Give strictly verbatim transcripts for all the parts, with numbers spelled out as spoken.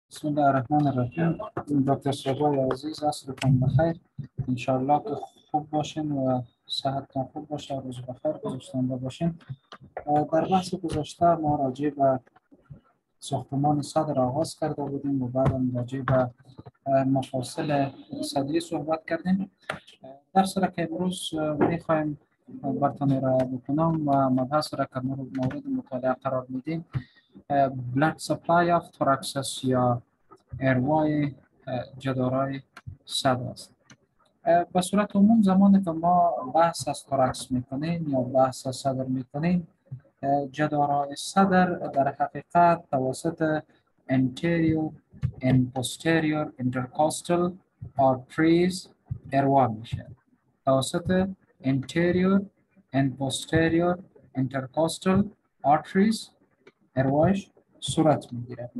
بسم الله الرحمن الرحیم. دکتر شجاع عزیز عصرتون بخیر. انشالله که خوب باشین و صحتتون خوب باشه. روز بخیر گذاشتنده باشین. در بحث گذاشته ما راجع به ساختمان صدر آغاز کرده بودیم و بعدم راجع به مفاصل صدری صحبت کردیم. در صورت که امروز میخوایم براتون را بکنم و مبحث را که مورد مطالعه قرار میدیم blood supply of thorax یا اروای جدارای صدر است. به صورت عموم زمانی که ما بحث از توراکس میکنیم یا بحث از صدر میکنیم، جدارای صدر در حقیقت توسط anterior and posterior intercostal arteries اروا میشه. توسط anterior and posterior intercostal arteries اروایش صورت میگیره.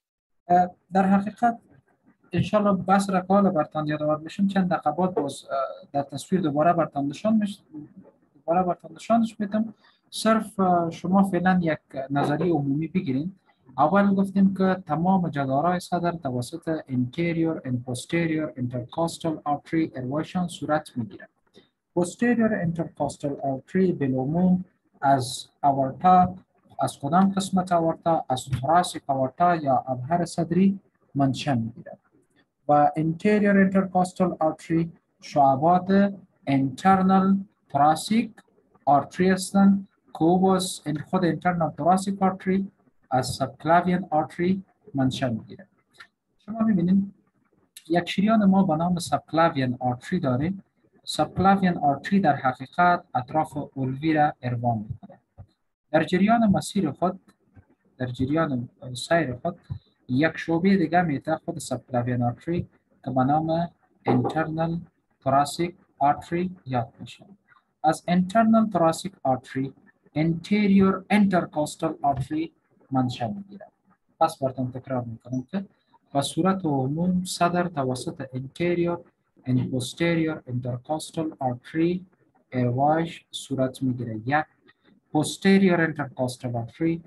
در حقیقت انشالله بس را که حالا برتان یادآور بشیم چند دقیقه بعد باز در تصویر دوباره برتان نشان میش دوباره برتان نشانش میدم. صرف شما فعلا یک نظری عمومی بگیرین. اول گفتیم که تمام جدارای صدر توسط anterior and posterior intercostal artery اروایشان صورت میگیره. posterior intercostal artery بالعموم از آورتا، از کدام قسمت آورتا؟ از thoracic آورتا یا ابهر صدری منشأ میگیره. و anterior intercostal artery شعبات internal thoracic artery هستند که باز خود internal thoracic artery از subclavian artery منشأ میگیره. شما میبینید یک شریان ما به نام subclavian artery داریم. subclavian artery در حقیقت اطراف اولوی را اروا میکنه. در جریان مسیر خود در جریان سیر خود یک شعبه دیگه میته خود subclavian artery که به نام internal thoracic artery یاد میشه. از internal thoracic artery anterior intercostal artery منشأ میگیره. پس براتون تکرار میکنم که به صورت عموم صدر توسط anterior and posterior intercostal artery اروایش صورت میگیره. یک posterior intercostal artery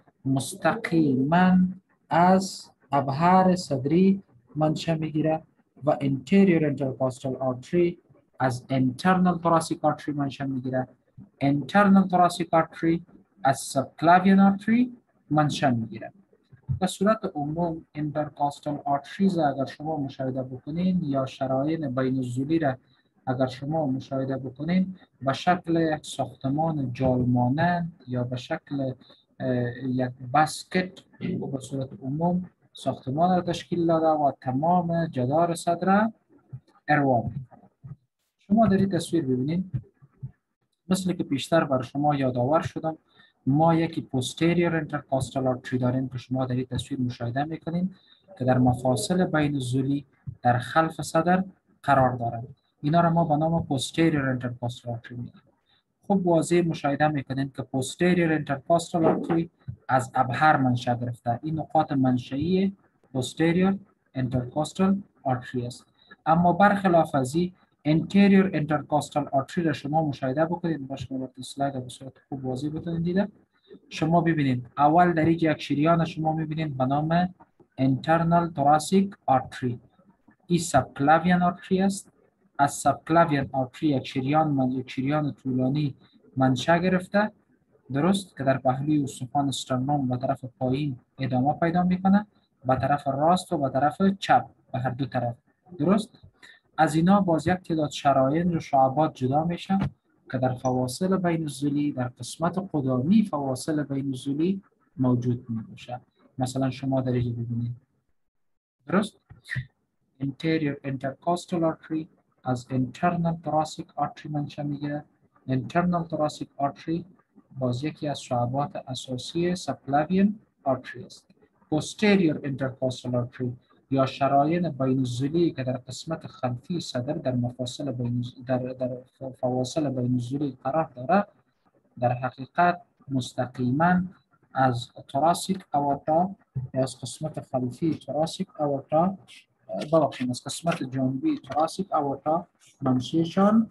مستقیما از ابهر صدری منشأ میگیره و anterior intercostal artery از internal thoracic artery منشأ میگیره. internal thoracic artery از subclavian artery منشأ میگیره. به صورت عموم intercostal arteries اگر شما مشاهده بکنین یا شرايين بین الزولی را اگر شما مشاهده بکنین به شکل یک ساختمان جال مانند یا به شکل یک بسکت و به صورت عموم ساختمان را تشکیل داده و تمام جدار صدر اروا میکنه. شما در این تصویر ببینید مثل که پیشتر بر شما یادآور شدم ما یکی posterior intercostal artery داریم که شما در این تصویر مشاهده میکنین که در مفاصل بین الزولی در خلف صدر قرار دارند. اینا را ما به نام posterior intercostal artery میگیم. خوب واضح مشاهده میکنین که posterior intercostal artery از ابهر منشأ گرفته. این نقاط منشئی posterior intercostal artery است. اما برخلاف از این anterior intercostal artery را شما مشاهده بکنید. باشه شما وقتی اسلاید به صورت خوب واضح بتونید دیده. شما ببینید اول در یک شریان شما میبینید به نام internal thoracic artery. این subclavian artery است. از subclavian artery یک شریان من یک شریان طولانی منشأ گرفته، درست، که در پهلوی استخوان استرنوم به طرف پایین ادامه پیدا میکنه، به طرف راست و به طرف چپ، به هر دو طرف، درست. از اینا باز یک تعداد شرايين و شعبات جدا میشه که در فواصل بین الزولی در قسمت قدامی فواصل بین الزولی موجود میشه. مثلا شما در اینجا ببینید، درست. anterior intercostal artery از internal thoracic artery منشأ میگیره. internal thoracic artery باز یکی از شعبات اساسی subclavian artery است. posterior intercostal artery یا شرايين بین الزولی که در قسمت خلفی صدر در مفاصل بین در در فواصل بین الزولی قرار داره، در حقیقت مستقیما از thoracic aorta یا از قسمت خلفی thoracic aorta ببخشید از قسمت جانبی thoracic aorta منشأشان.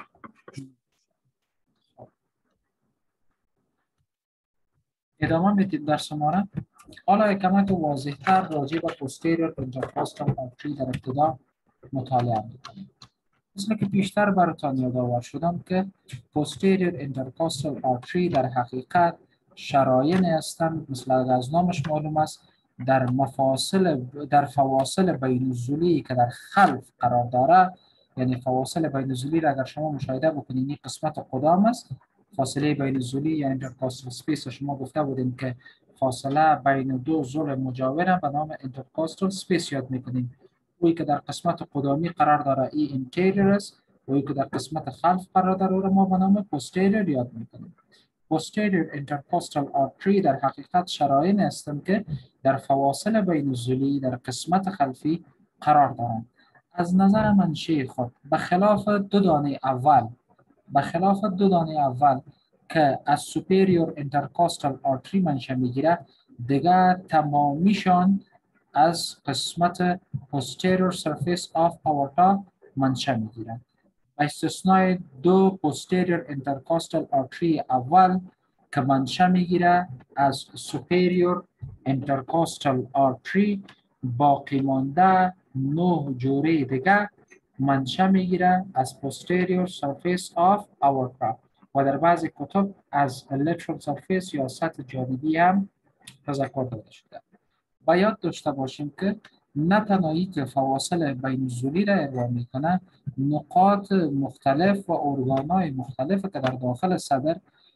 ادامه میدید درس ما را. حالا کمک واضح‌تر راجع به posterior intercostal artery در ابتدا مطالعه می‌کنیم. مثل که پیشتر براتان یادآور شدم که posterior intercostal artery در حقیقت شرایینی هستند مثل از نامش معلوم است در مفاصل در فواصل بین الضلوعی که در خلف قرار داره، یعنی فواصل بین الضلوعی را اگر شما مشاهده بکنید این قسمت قدام است، فاصله بین الضلوعی یا intercostal space شما گفته بودیم که فاصله بین دو ضلع مجاور به نام intercostal space یاد میکنیم. وی که در قسمت قدامی قرار داره ای anterior است، وی که در قسمت خلف قرار داره ما به نام posterior یاد میکنیم. posterior intercostal artery در حقیقت شرایین هستند که در فواصل بین الضلوعی در قسمت خلفی قرار دارند. از نظر منشأ خود بخلاف دو دانه اول بخلاف دو دانه اول که از superior intercostal artery منشأ میگیره، دیگر تمامیشان از قسمت posterior surface of aorta منشأ میگیرند. با استثنای دو posterior intercostal artery اول که منشأ میگیره از superior intercostal artery، باقی مانده نه جوره دیگه منشأ میگیره از posterior surface of aorta و در بعضی کتب از lateral surface یا سطح جانبی هم تذکر داده شده. باید داشته باشیم که نه تنهایی که فواصل بین الضلوعی را ارائه میکنه، نقاط مختلف و ارگانهای مختلف که در داخل صدر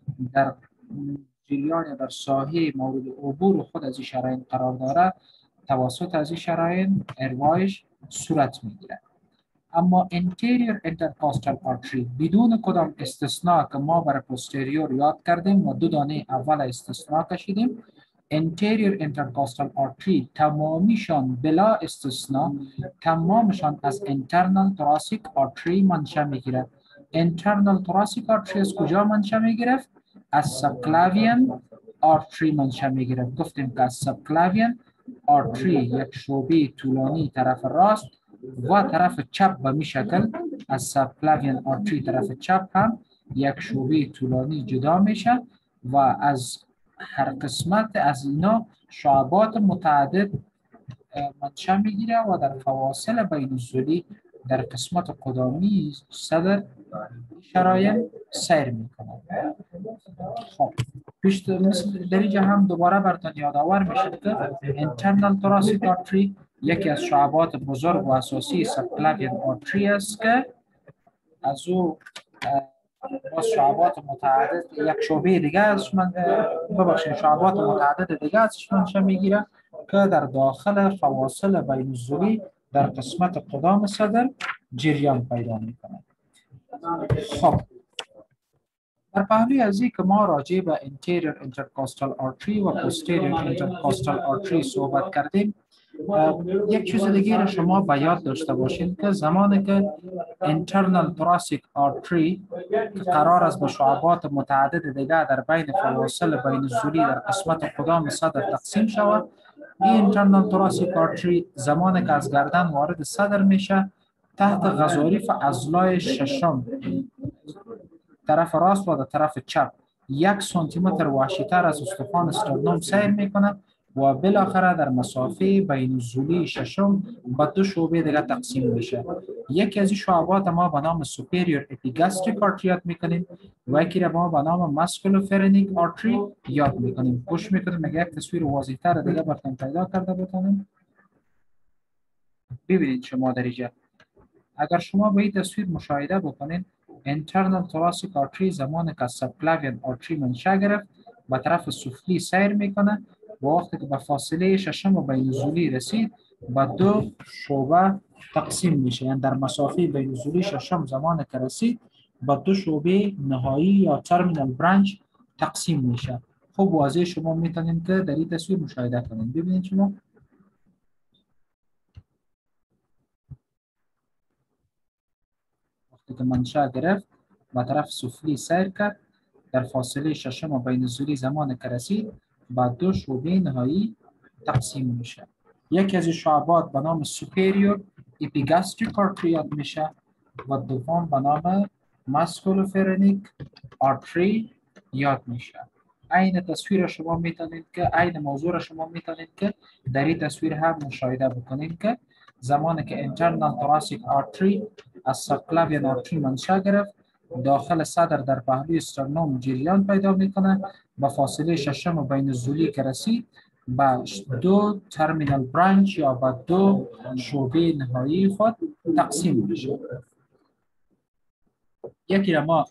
در جریان یا در ساحه مورد عبور خود از این شرايين قرار داره، توسط از این شرايين ارائهش صورت میگیره. اما anterior intercostal artery بدون کدام استثناء که ما برای posterior یاد کردیم و دو دانه اول استثناء کشیدیم، anterior intercostal artery تمامیشان بلا استثناء تمامشان از internal thoracic artery منشأ میگیره. internal thoracic artery از کجا منشأ میگرفت؟ از subclavian artery منشأ میگرفت. گفتیم که از subclavian artery یک شعبه طولانی طرف راست و طرف چپ به می شکل از subclavian artery طرف چپ هم یک شعبه طولانی جدا میشه و از هر قسمت از اینا شعبات متعدد منشأ میگیره و در فواصل بین الضلوعی در قسمت قدامی صدر شرايين سیر میکنه. خب پیش در اینجا هم دوباره براتون یادآور میشه که internal thoracic artery یکی از شعبات بزرگ و اساسی subclavian artery است که از او باز شعبات متعدد یک شعبه دیگه ازش من ببخشید شعبات متعدد دیگه ازش منشأ میگیره که در داخل فواصل بین الضلوعی در قسمت قدام صدر جریان پیدا میکنه. خب در پهلوی از این که ما راجع به anterior intercostal artery و posterior intercostal artery صحبت کردیم، یک چیز دیگه را شما باید داشته باشید که زمانی که internal thoracic artery که قرار است به شعبات متعدد دیگه در بین فواصل بین الضلوعی در قسمت قدام صدر تقسیم شود، این internal thoracic artery زمانی که از گردن وارد صدر میشه تحت غضاریف عضلای ششم طرف راست و در طرف چپ یک سانتی متر وحشی‌تر از استخوان استرنوم سیر میکنه و بالاخره در مسافه بین الضلوعی ششم به دو شعبه دیگه تقسیم میشه. یکی از این شعبات ما به نام superior epigastric artery یاد میکنیم و یکی را ما به نام musculopharyngeal artery یاد میکنیم. گوش میکنیم مگه یک تصویر واضح‌تر دیگه براتون پیدا کرده بتونیم. ببینید شما در اینجا اگر شما به این تصویر مشاهده بکنید، internal thoracic artery زمانی که subclavian artery منشأ گرفت به طرف سفلی سیر میکنه و وقتی که به فاصله ششم و بین الضلوعی رسید به دو شعبه تقسیم میشه. یعنی در مسافه بین الضلوعی ششم زمانی که رسید به دو شعبه نهایی یا terminal branch تقسیم میشه. خب واضح شما میتونید که در این تصویر مشاهده کنید. ببینید شما که منشأ گرفت به طرف سفلی سیر کرد در فاصله ششم و بین الضلوعی زمان که رسید با دو شعبه نهایی تقسیم میشه. یکی از شعبات به نام superior epigastric artery یاد میشه و دوم به نام musculopharyngeal artery یاد میشه. عین تصویر شما میتونید که عین موضوع شما میتونید که در این تصویر هم مشاهده بکنید که زمانی که internal thoracic artery از subclavian artery منشأ گرفت، داخل صدر در پهلوی استرنوم جریان پیدا میکنه، با فاصله ششم بین الزولی که رسید با دو ترمینال برانچ یا با دو شعبه نهایی خود تقسیم میشه. یکی را ما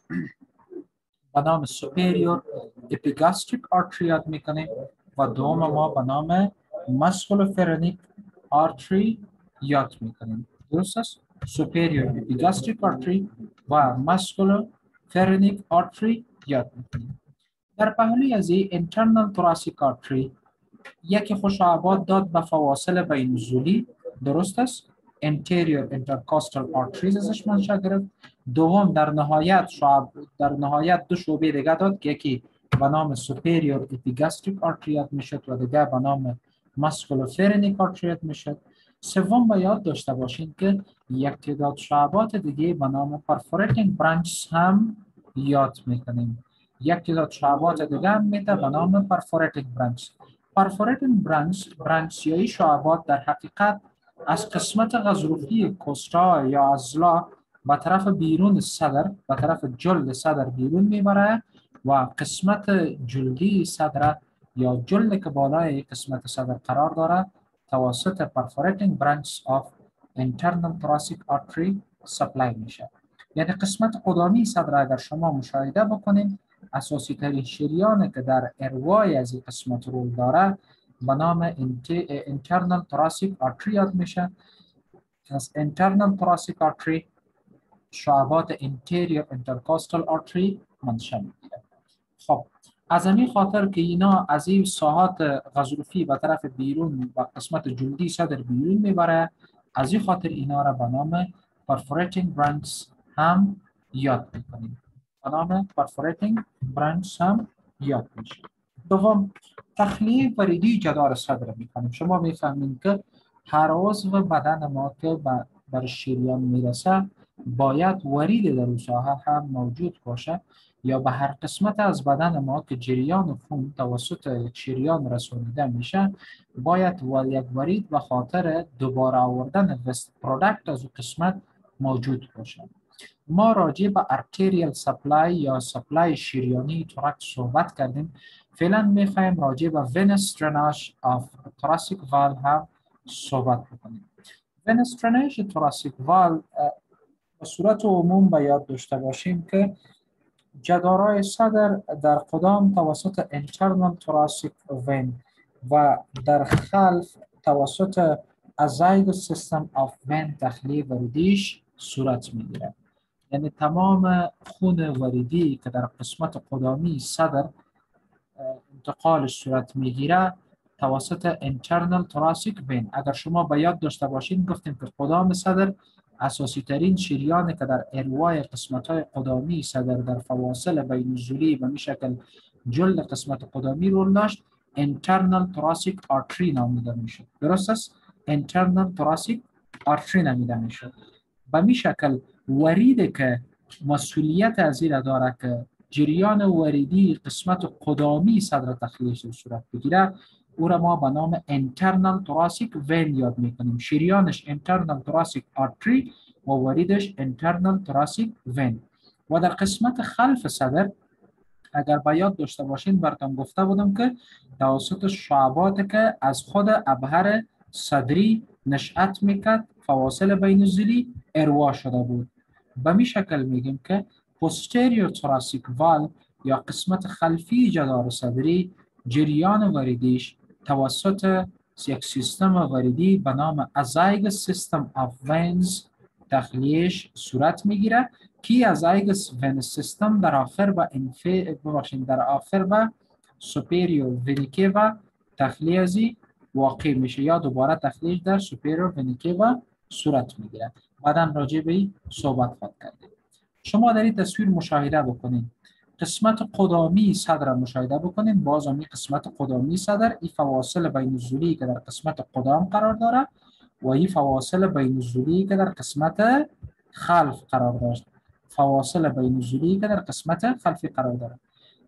به نام superior epigastric artery یاد میکنیم و دوم ما به نام musculopharyngeal artery یاد میکنیم. درست است؟ superior epigastric artery و musculopharyngeal artery یاد میکنیم. در پهلوی از این internal thoracic artery یکی خوشابات داد به فواصل بین الزولی، درست است؟ anterior intercostal arteries ازش منشأ گرفت. دوم در نهایت شعب در نهایت دو شعبه دیگه داد که یکی به نام superior epigastric artery یاد میشد و دیگه به نام musculopharyngeal artery یاد میشد. سوم با یاد داشته باشید که یک تعداد شعبات دیگه به نام perforating branches هم یاد میکنیم. یک تعداد شعبات دیگه هم میده به نام perforating branches. perforating branch برانچیایی شعبات در حقیقت از قسمت غضروفی کوستا یا عضله به طرف بیرون صدر، به طرف جلد صدر بیرون میبره و قسمت جلدی صدر یا جلد که بالای قسمت صدر قرار داره توسط perforating branch of internal thoracic artery سپلای میشه. یعنی قسمت قدامی صدر اگر شما مشاهده بکنید، اساسی ترین شریانی که در اروای از این قسمت رول داره به نام internal thoracic artery یاد میشه. از internal thoracic artery شعبات anterior intercostal artery منشأ میگیره. خب از همین خاطر که اینا از این ساحات غضروفی به طرف بیرون و قسمت جلدی صدر بیرون میبره، از این خاطر اینا را به نام perforating branches هم یاد میکنیم. به نام perforating branches هم یاد میشه. دوم، تخلیه وریدی جدار صدر میکنیم. شما میفهمید که هر عضو بدن ما که بر شریان میرسه باید ورید در اون ساحه هم موجود باشه، یا به هر قسمت از بدن ما که جریان خون توسط یک شریان رسانیده میشه باید یک ورید به خاطر دوباره آوردن وست پرودکت از اون قسمت موجود باشه. ما راجع به arterial supply یا سپلای شریانی توراکس صحبت کردیم. فعلا میخوایم راجع به venous drainage of thoracic valve هم صحبت بکنیم. venous drainage thoracic valve به صورت عموم به یاد داشته باشیم که جدارای صدر در قدام توسط internal thoracic vein و در خلف توسط azygous system of vein تخلیه وریدیش صورت میگیره. یعنی تمام خون وریدی که در قسمت قدامی صدر انتقالش صورت میگیره توسط internal thoracic vein. اگر شما به یاد داشته باشین گفتیم که قدام صدر اساسی ترین شریانی که در اروای قسمت های قدامی صدر در فواصل بین الزولی و می شکل جلد قسمت قدامی رول داشت internal thoracic artery نامیده میشه. درست است؟ internal thoracic artery نامیده میشه. به می شکل ورید که مسئولیت از این داره که جریان وریدی قسمت قدامی صدر تخلیهش صورت بگیره، او را ما به نام internal thoracic vein یاد میکنیم. شریانش internal thoracic artery و وریدش internal thoracic vein. و در قسمت خلف صدر اگر به یاد داشته باشین براتون گفته بودم که توسط شعبات که از خود ابهر صدری نشأت میکرد فواصل بین الزولی اروا شده بود. به می شکل میگیم که posterior thoracic valve یا قسمت خلفی جدار صدری جریان وریدیش توسط یک سیستم وریدی به نام azygous system of veins تخلیهش صورت میگیره که azygous venous system در آخر با ببخشید در آخر با superior vena cava تخلیه ازی واقع میشه یا دوباره تخلیهش در superior vena cava صورت میگیره. بعدا راجع به این صحبت خواهد کردیم. شما در این تصویر مشاهده بکنید قسمت قدامی صدر مشاهده بکنید. باز هم قسمت قدامی صدر این فواصل بین الزولی که در قسمت قدام قرار داره و این فواصل بین الزولی که در قسمت خلف قرار داشت. فواصل بین الزولی که در قسمت خلفی قرار داره.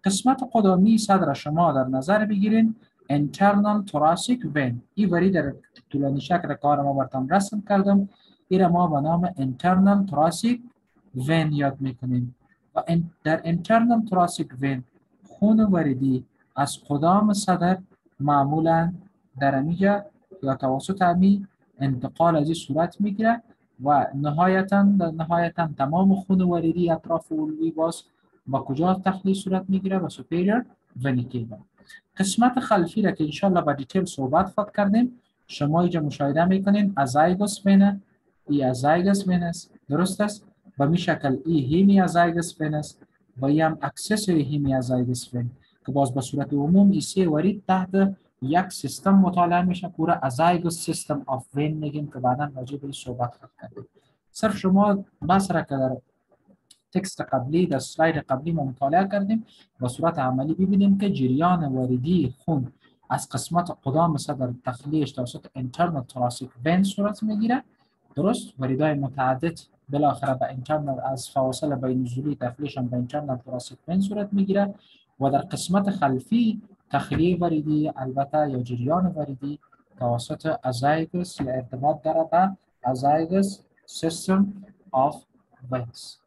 قسمت قدامی صدر شما در نظر بگیرین internal thoracic vein. این وری در طولانی شکل کار ما براتون رسم کردم. این ما به نام internal thoracic vein یاد میکنیم و در internal thoracic vein خون وریدی از قدام صدر معمولا در امیجا یا توسط امی انتقال از این صورت میگیره و نهایتا نهایتا تمام خون وریدی اطراف علوی باز با کجا تخلیه صورت میگیره؟ با superior vena cava. قسمت خلفی را که انشالله با دیتیل صحبت خود کردیم شما اینجا مشاهده میکنین ازایگوس وینا، ای ازایگوس وینس درست است؟ به می شکل ای هیمی ازایگوس وینس و ای هم اکسسوری هیمی ازایگوس وین که باز به صورت عموم ای سه ورید تحت یک سیستم مطالعه میشه پورا ازایگوس سیستم آف وین میگیم که بعدا راجع به صحبت خود کردیم. صرف شما بس را که در تکست قبلی در سلاید قبلی ما مطالعه کردیم با صورت عملی ببینیم که جریان واردی خون از قسمت قدام صدر تخلیهش توسط internal thoracic vein صورت میگیره درست وریدای متعدد بالاخره به internal از فواصل بین نزولی تخلیهش هم به internal thoracic vein صورت میگیره و در قسمت خلفی تخلیه وریدی البته یا جریان وریدی توسط ازایگوس یا ارتباط داره به ازایگوس system of veins.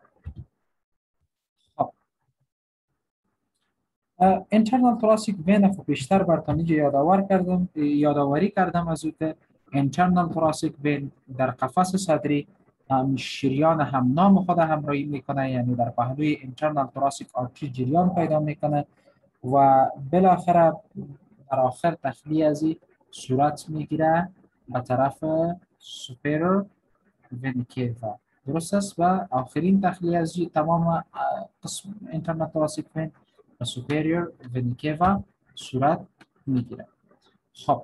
internal thoracic vein خب بیشتر براتون اینجا یادآور کردم یادآوری کردم از او که internal thoracic vein در قفس صدری هم شریان هم نام خود همراهی میکنه یعنی در پهلوی internal thoracic artery جریان پیدا میکنه و بالاخره در آخر تخلیه از این صورت میگیره به طرف superior vena cava درست است و آخرین تخلیه از تمام قسم internal thoracic vein و superior vena cava صورت میگیره. خب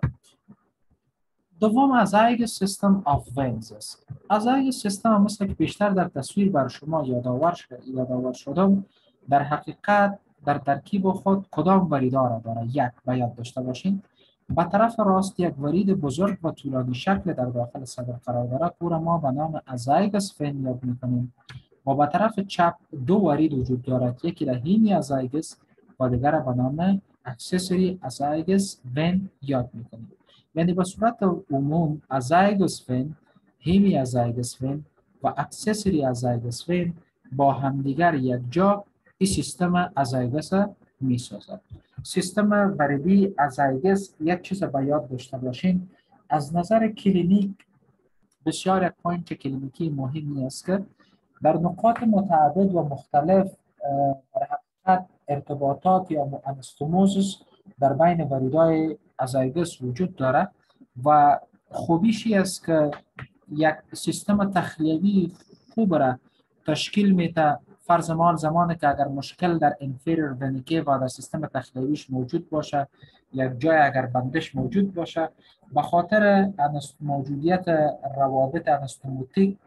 دوم ازایگوس سیستم آف وینز است. ازایگوس سیستم مثل که بیشتر در تصویر بر شما یادآور شده یادآور شدم در حقیقت در ترکیب خود کدام وریدها را داره؟ یک باید داشته باشین. به طرف راست یک ورید بزرگ و طولانی شکل در داخل صدر قرار داره پورا ما به نام ازایگوس وین یاد میکنیم و به طرف چپ دو ورید وجود دارد یکی را هیمی ازایگوس و دیگر به نام اکسسوری ازایگوس وین یاد میکنیم. یعنی به صورت عموم ازایگوس وین، هیمی ازایگوس وین و اکسسوری ازایگوس وین با همدیگر یک جا این سیستم ازایگوس میسازد. سیستم وریدی ازایگوس یک چیز با یاد داشته باشین از نظر کلینیک بسیار یک پوینت کلینیکی مهمی است که در نقاط متعدد و مختلف در حقیقت ارتباطات یا انستوموزس در بین وریدهای ازایگوس وجود دارد و خوبیشی است که یک سیستم تخلیوی خوب را تشکیل میده. فرض ما زمانی که اگر مشکل در inferior vena cava در سیستم تخلیویش موجود باشه یک جای اگر بندش موجود باشه به خاطر موجودیت روابط انستوموتیک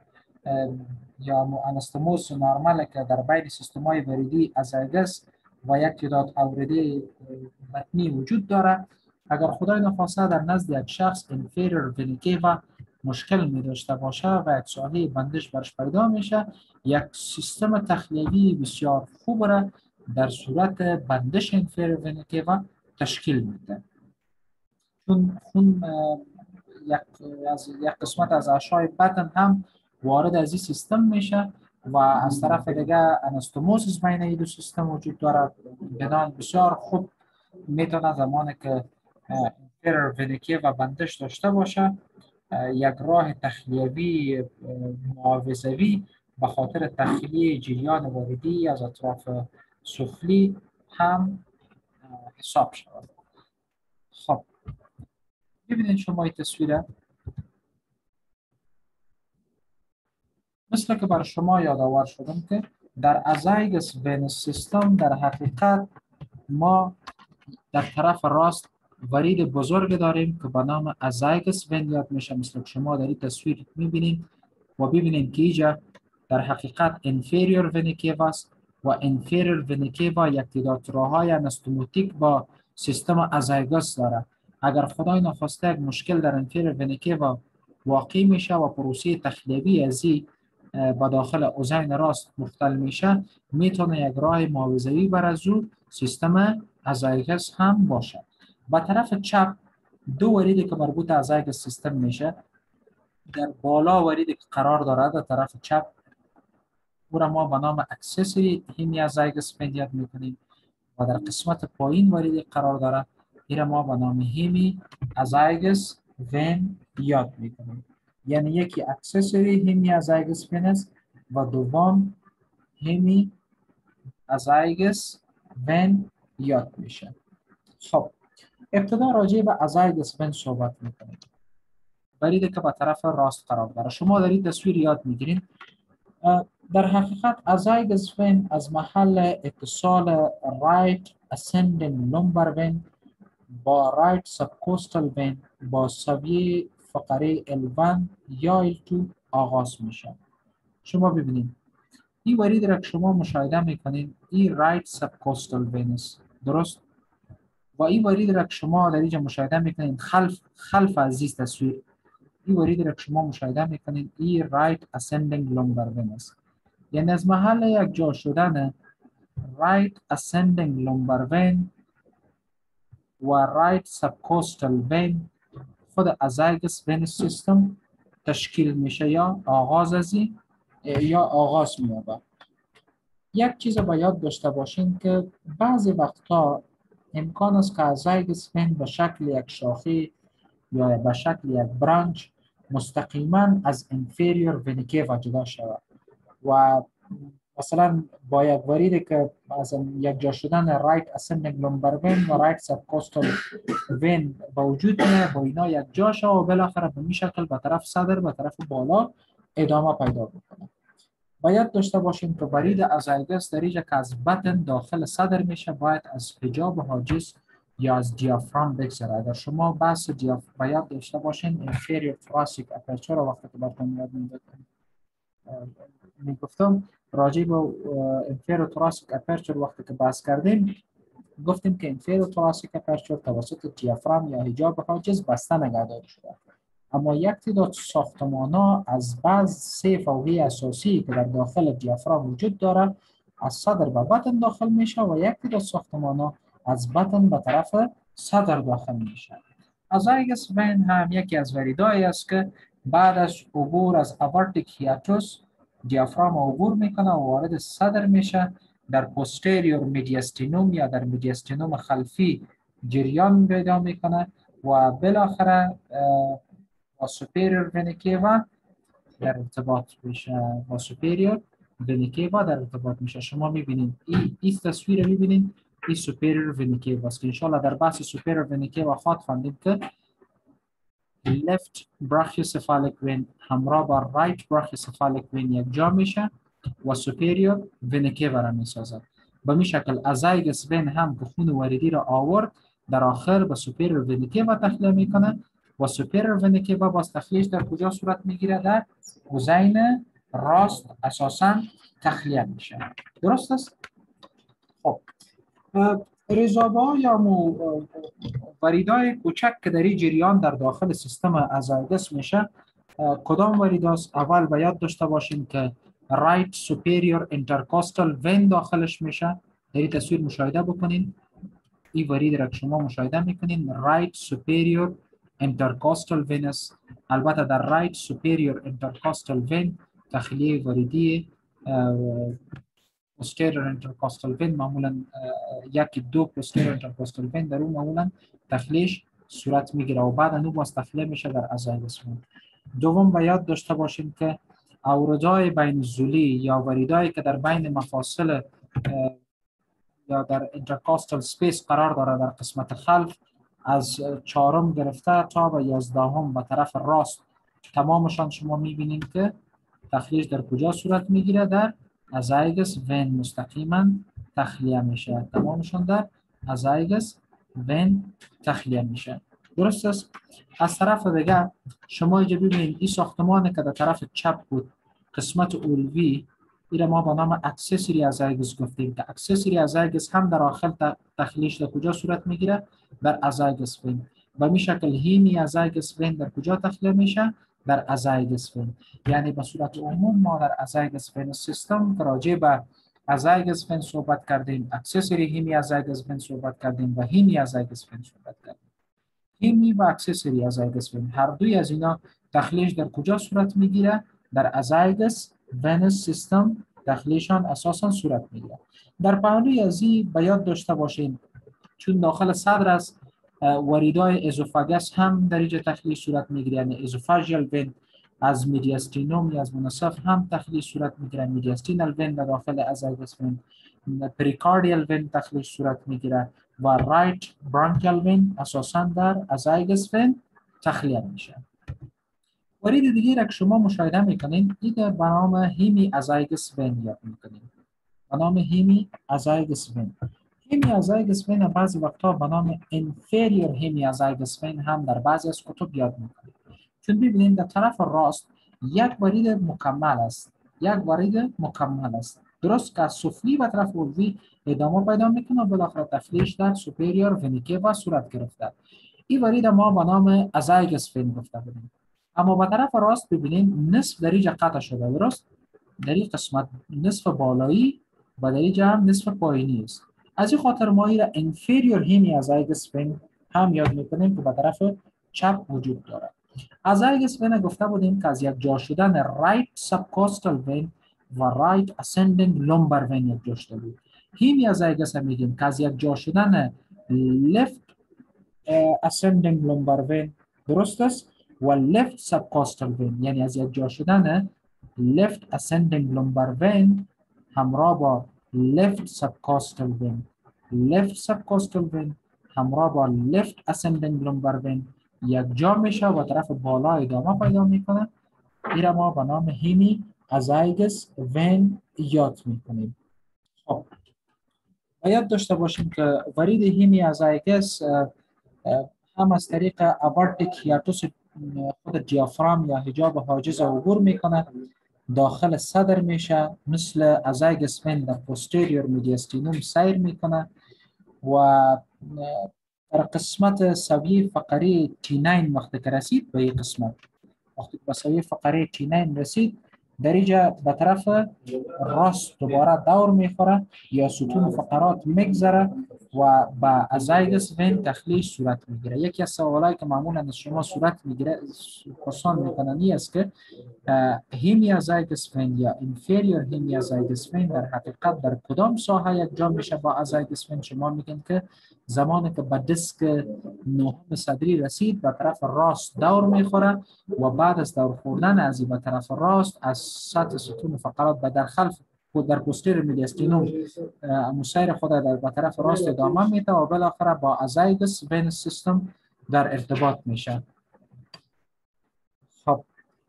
یا انستوموز نرمال که در بین سیستم‌های وریدی ازایگوس و یک تعداد آورده بطنی وجود داره اگر خدای نخواسته در نزد یک شخص inferior vena cava مشکل می داشته باشه و یک ساحه بندش برش پیدا میشه یک سیستم تخلیوی بسیار خوب را در صورت بندش inferior vena cava تشکیل میده چون خون یک از یک قسمت از اعشای بطن هم وارد از این سیستم میشه و از طرف دیگه انستوموزیس بین این دو سیستم وجود داره بدان بسیار خوب میتونه زمانی که inferior vena cava بندش داشته باشه یک راه تخلیوی معاوضوی به خاطر تخلیه جریان واردی از اطراف سفلی هم حساب شود. خب ببینید شما این تصویره مثل که بر شما یادآور شدم که در ازایگوس وین سیستم در حقیقت ما در طرف راست ورید بزرگ داریم که به نام ازایگوس وین یاد میشه مثل که شما در این تصویر میبینید و ببینید که اینجا در حقیقت inferior vena cava است و inferior vena cava یک تعداد راههای انستوموتیک با سیستم ازایگوس داره. اگر خدای نخواسته یک مشکل در inferior vena cava واقع میشه و پروسه تخلیوی از این با داخل اوزین راست مختل میشه، میتونه یک راه معاوضه‌ای بر از او سیستم ازایگس هم باشه. با طرف چپ دو وریدی که مربوط ازایگس سیستم میشه، در بالا وریدی که قرار دارد در طرف چپ، او را ما به نام اکسسوری هیمی ازایگس وین یاد میکنیم و در قسمت پایین وریدی قرار دارد، این را ما به نام هیمی ازایگس وین یاد میکنیم. یعنی یکی اکسسوری هیمی ازایگس وین است و دوم هیمی ازایگس وین یاد میشه. خب ابتدا راجع به ازایگس وین صحبت میکنیم. وریدی که به طرف راست قرار داره. شما در این تصویر یاد میگیرین. در حقیقت ازایگس وین از محل اتصال رایت ascending lumbar vein با رایت subcostal vein با سویه فقره ال وان یا ال تو آغاز میشه. شما ببینید این ورید را که شما مشاهده میکنید این رایت سبکوستال وین است، درست؟ و این ورید را که شما در اینجا مشاهده میکنید خلف خلف از این تصویر، این ورید را که شما مشاهده میکنید این رایت ascending lumbar vein است. یعنی از محل یک جا شدن رایت ascending lumbar vein و رایت سبکوستال وین خود ازایگس وین سیستم تشکیل میشه یا آغاز از این یا آغاز می‌یابد. یک چیز باید یاد داشته باشین که بعضی وقتا امکان است که ازایگس وین به شکل یک شاخه یا به شکل یک برانچ مستقیما از انفیریور وین کیوا جدا شود و مثلا با یک وریدی که از یک جا شدن رایت ascending lumbar vein و رایت subcostal vein با وجود میاد با اینا یک جا شود و بالاخره به این شکل به طرف صدر به طرف بالا ادامه پیدا بکنه. باید داشته باشیم که ورید ازایگس در اینجا که از بطن داخل صدر میشه باید از حجاب حاجز یا از دیافرام بگذره. اگر شما بحث دیافرام باید داشته باشین inferior thoracic aperture وقتی که براتون یاد میدادم میگفتم راجع به inferior thoracic aperture وقتی که بحث کردیم گفتیم که inferior thoracic aperture توسط دیافرام یا حجاب حاجز بسته نگهداری شده، اما یک تعداد ساختمان‌ها از بعض سه فوقی اساسی که در داخل دیافرام وجود داره از صدر به بطن داخل میشه و یک تعداد ساختمان‌ها از بطن به طرف صدر داخل میشه. ازایگس وین هم یکی از وریدایی است که بعد از عبور از آورتیک هیاتوس دیافرام عبور میکنه و وارد صدر میشه، در پوستریور میدیاستینوم یا در میدیاستینوم خلفی جریان پیدا میکنه و بالاخره با سوپریور وین کیوا در ارتباط میشه با سوپریور وین کیوا در ارتباط میشه. شما میبینید این این تصویر رو میبینید این سوپریور وین کیوا است که ان شاء الله در بحث سوپریور وین کیوا خواهد خواندیم که left brachiocephalic vein همراه با right brachiocephalic vein یک جا میشه و superior vein cava را میسازد. به این شکل ازایگس وین هم که خون واردی را آورد در آخر به superior vein cava تخلیه میکنه و superior vein cava باز تخلیهش در کجا صورت میگیره؟ در اوزین راست اساسا تخلیه میشه. درست است؟ خب ریزابا یا وریدای کوچک که در این جریان در داخل سیستم ازایگس میشه کدام وریداست؟ اول باید داشته باشیم که رایت سوپریور انترکوستال وین داخلش میشه. در این تصویر مشاهده بکنین، این ورید را که شما مشاهده میکنین رایت سوپریور انترکوستال وین است. البته در رایت سوپریور انترکوستال وین تخلیه وریدی posterior intercostal vein معمولا یکی دو posterior intercostal vein در اون معمولا تخلیهش صورت میگیره و بعد اون باز تخلیه میشه در ازایگس وین. دوم باید داشته باشیم که اوردای بین الزولی یا وریدایی که در بین مفاصل یا در intercostal space قرار داره در قسمت خلف از چهارم گرفته تا به یازدهم به طرف راست تمامشان شما میبینید که تخلیهش در کجا صورت میگیره؟ در ازایگس وین مستقیما تخلیه میشه. تمامشون در ازایگس وین تخلیه میشه. درست است؟ از طرف دیگه شما اینجا ببینید این ساختمانی که در طرف چپ بود قسمت اولوی این ما با نام اکسسوری ازایگس گفتیم که اکسسوری ازایگس هم در آخر تخلیهش در کجا صورت میگیره؟ در ازایگس وین. به این شکل هیمی ازایگس وین در کجا تخلیه میشه؟ در ازایگس وین. یعنی به صورت عموم ما در ازایگس وین سیستم راجع به ازایگس وین صحبت کردیم، اکسسوری هیمی ازایگس وین صحبت کردیم و هیمی ازایگس وین صحبت کردیم. هیمی و اکسسوری ازایگس وین هر دوی از اینا تخلیهش در کجا صورت میگیره؟ در ازایگس وین سیستم تخلیهشان اساسا صورت میگیره. در پهلوی ازی به یاد داشته باشین چون داخل صدر است وریدای ازوفاگس هم در اینجا تخلیه صورت میگیره، یعنی ازوفاژیال وین از میدیاستینوم یا از منصف هم تخلیه صورت میگیره، میدیاستینال وین در داخل ازایگس وین، پریکاردیال وین تخلیه صورت میگیره و رایت برانکیال وین اساسا در ازایگس وین تخلیه میشه. ورید دیگه را که شما مشاهده میکنین دیگه به نام هیمی ازایگس وین یاد میکنین، به نام هیمی ازایگس وین. هیمی ازایگس وین بعضی وقتا به نام انفریور هیمی ازایگس وین هم در بعضی از کتب یاد میکنیم. چون ببینید در طرف راست یک ورید مکمل است، یک ورید مکمل است، درست که از سفلی و طرف علوی ادامه پیدا میکنه و بالاخره تخلیهش در سوپریور وینیکه و صورت گرفته. این ورید ما به نام ازایگس وین گفته بودیم. اما به طرف راست ببینید نصف در اینجا قطع شده، درست؟ در این قسمت نصف بالایی و در اینجا هم نصف پایینی است. از این خاطر ما این را انفریور هیمی ازایگس وین هم یاد میکنیم که به طرف چپ وجود داره. ازایگس وین گفته بودیم که از یک جا شدن رایت سبکوستال وین و رایت اسندینگ لومبر وین یک جا شده بود. هیمی ازایگس هم میگیم که از یک جا شدن لفت اسندینگ لومبر وین درست است و لفت سبکوستال وین، یعنی از یک جا شدن left ascending lumbar vein همراه با left subcostal vein، left subcostal vein همراه با left ascending lumbar vein یک جا میشه و طرف بالا ادامه پیدا میکنه. این را ما به نام هیمی ازایگس وین یاد میکنیم. خب باید داشته باشیم که ورید هیمی ازایگس هم از طریق ابارتیک هیاتوس خود دیافرام یا حجاب حاجز عبور میکنه، داخل صدر میشه، مثل ازایگس وین در پوستریور میدیاستینوم سیر میکنه و در قسمت سویه فقره تی ناین وقتی که رسید به این قسمت، وقتی به سویه فقره تی ناین رسید در اینجا به طرف راست دوباره دور میخوره یا ستون فقرات میگذره و با ازایگس وین تخلیه صورت میگیره. یکی از سوالایی که معمولا از شما صورت میگیره پرسان میکنن این است که هیمی ازایگس وین یا انفریور هیمی ازایگس وین در حقیقت در کدام ساحه یک جا میشه با ازایگس وین؟ شما میگن که زمانی که به دیسک نهم صدری رسید به طرف راست دور میخوره و بعد از دور خوردن از این به طرف راست از سطح ستون فقرات به در خلف در پوستر میدیاستینوم مسیر خود در به طرف راست ادامه میده و بالاخره با ازایگس وین سیستم در ارتباط میشه. خب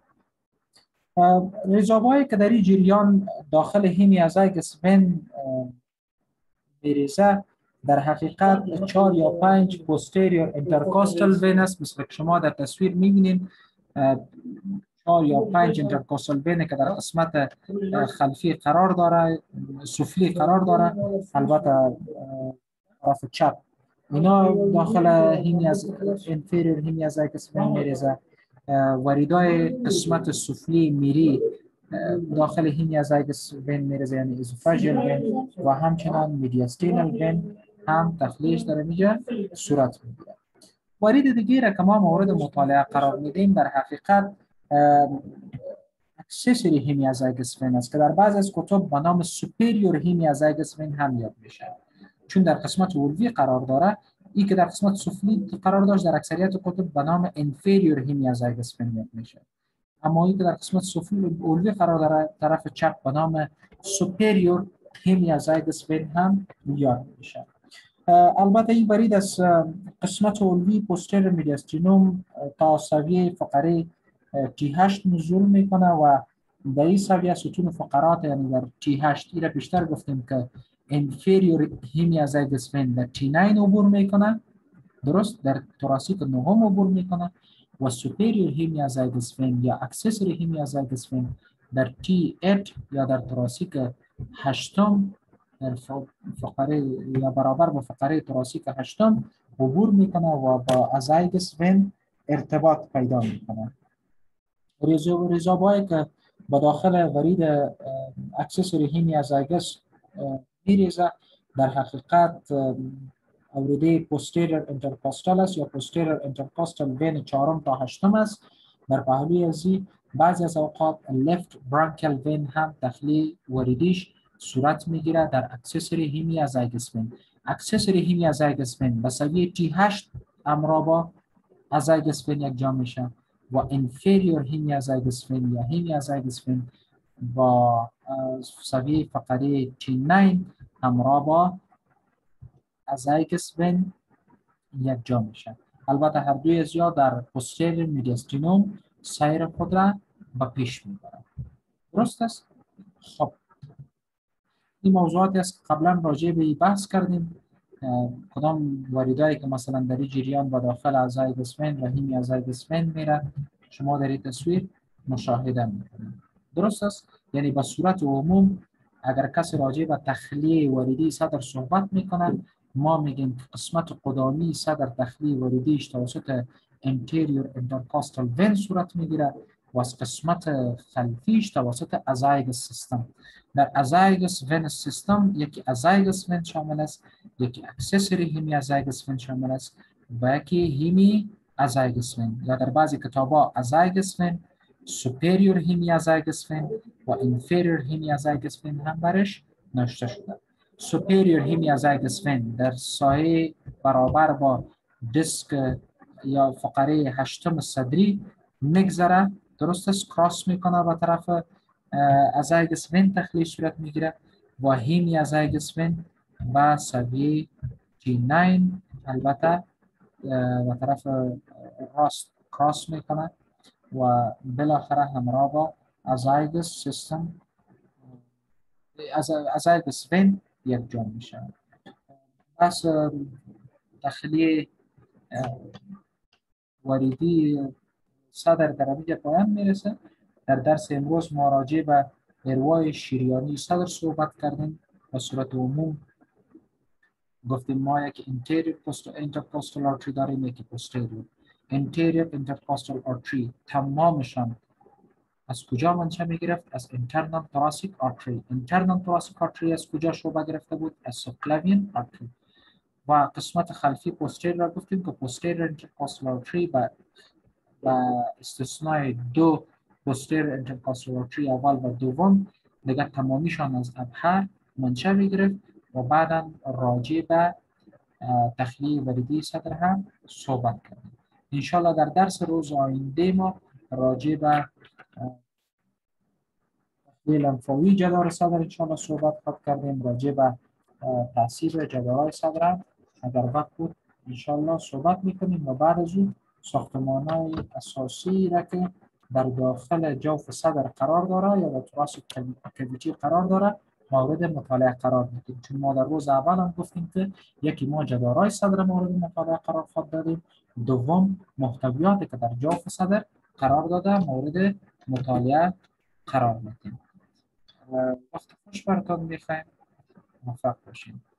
ریزابایی که در این جریان داخل هیمی ازایگس وین میریزه در حقیقت چهار یا پنج پوستریور اینترکوستال وین است، مثل که شما در تصویر میبینید چهار یا پنج اینترکوستال وین که در قسمت خلفی قرار داره، سفلی قرار داره، البته طرف چپ اینا داخل هیمی از انفریور هیمی ازایگس وین میریزه. وریدای قسمت سفلی میری داخل هیمی ازایگس وین میریزه، یعنی ازوفاژیال وین و همچنان میدیاستینال وین هم تخلیهش در اینجا صورت میگیره. ورید دیگه را که ما مورد مطالعه قرار میدیم در حقیقت اکسسوری هیمی ازایگس وین است که در بعض از کتب به نام سوپریور هیمی ازایگس وین هم یاد میشه، چون در قسمت علوی قرار داره. این که در قسمت سفلی قرار داشت در اکثریت کتب به نام انفریور هیمی ازایگس وین یاد میشه، اما این که در قسمت سفلی علوی قرار داره طرف چپ به نام سوپریور هیمی ازایگس وین هم یاد میشه. البته این برید از قسمت علوی پوستر میدیاستینوم تا سویه فقره تی هشت نزول میکنه و در این سویه ستون فقرات یعنی در تی هشت ایره بیشتر گفتیم که انفریور هیمی ازایگس وین در تی ناین عبور میکنه، درست در توراسیک نهم عبور میکنه و سوپریور هیمی ازایگس وین یا اکسسوری هیمی ازایگس وین در تی هشت یا در توراسیک هشتم در فقره یا برابر با فقره توراسیک هشتم عبور میکنه و با ازایگس وین ارتباط پیدا میکنه. ریزابایی که به داخل ورید اکسسوری هیمیازایگس میریزه در حقیقت اوریده پوستیریر انترکوستال است یا پوستیریر انترکوستال بین چهارم تا هشتم است. در پهلوی ازی بعضی از اوقات لفت برانکل وین هم داخلی وریدیش صورت میگیره در اکسسوری هیمیازایگس وین. اکسسوری هیمیازایگس وین به سویه تی هشت امرابا ازایگس وین یک جا میشه و inferior hemiazygous vein یا hemiazygous vein با سویه فقره تی نه همراه با ازایگس وین یک جا میشه. البته هر دوی از یا در posterior mediastinum سیر خود را به پیش میبرند. درست است؟ خب این موضوعاتی است که قبلا راجع به بحث کردیم. کدام واریدایی که مثلا در این جریان و داخل ازایگس وین و هیمیازایگس وین میره شما در این تصویر مشاهده میکنید. درست است؟ یعنی به صورت عموم اگر کسی راجع به تخلیه واریدی صدر صحبت میکنه ما میگیم که قسمت قدامی صدر تخلیه واریدیش توسط anterior intercostal vein صورت میگیره و از قسمت خلفیش توسط ازایگس سیستم. در ازایگس وین سیستم یکی ازایگس وین شامل است، یکی اکسسوری هیمیازایگس وین شامل است و یکی هیمی ازایگس وین یا در بعضی کتابا ازایگس وین، سوپریور هیمیازایگس وین و انفریور هیمیازایگس وین هم برش نوشته شده. سوپریور هیمیازایگس وین در سایه برابر با دیسک یا فقره هشتم صدری میگذره، درست است، کراس میکنه به طرف ازایگس وین تخلیه صورت میگیره و هیمیازایگس وین با سویه تی نه البته به طرف راست کراس میکنه و بالاخره همراه با ازایگس سیستم ازایگس وین یک جا میشه. پس تخلیه واریدی صدر در اینجا پایان میرسه. در درس امروز ما راجع به اروای شریانی صدر صحبت کردیم. به صورت عموم گفتیم ما یک anterior intercostal artery داریم، یکی posterior. anterior intercostal artery تمامشان از کجا منشأ میگرفت؟ از internal thoracic artery. internal thoracic artery از کجا شعبه گرفته بود؟ از subclavian artery. و قسمت خلفی posterior را گفتیم که posterior intercostal artery با با استثنای دو posterior intercostal artery اول و دوم دیگه تمامیشان از ابهر منشأ میگرفت و بعدا راجع به تخلیه واریدی صدر هم صحبت کردیم. انشالله در درس روز آینده ما راجع به تخلیه لنفاوی جدار صدر انشالله صحبت خواهد کردیم. راجع به تاثیر جدارهای صدر هم اگر وقت بود انشالله صحبت میکنیم و بعد از اون ساختمان‌های اساسی را که در داخل جوف صدر قرار داره یا در تراس کویتی قرار داره مورد مطالعه قرار میدیم. چون ما در روز اول هم گفتیم که یکی ما جدارهای صدر مورد مطالعه قرار خواهد دادیم، دوم محتویاتی که در جوف صدر قرار داده مورد مطالعه قرار میدیم. وقت خوش براتون میخوایم. موفق باشیم.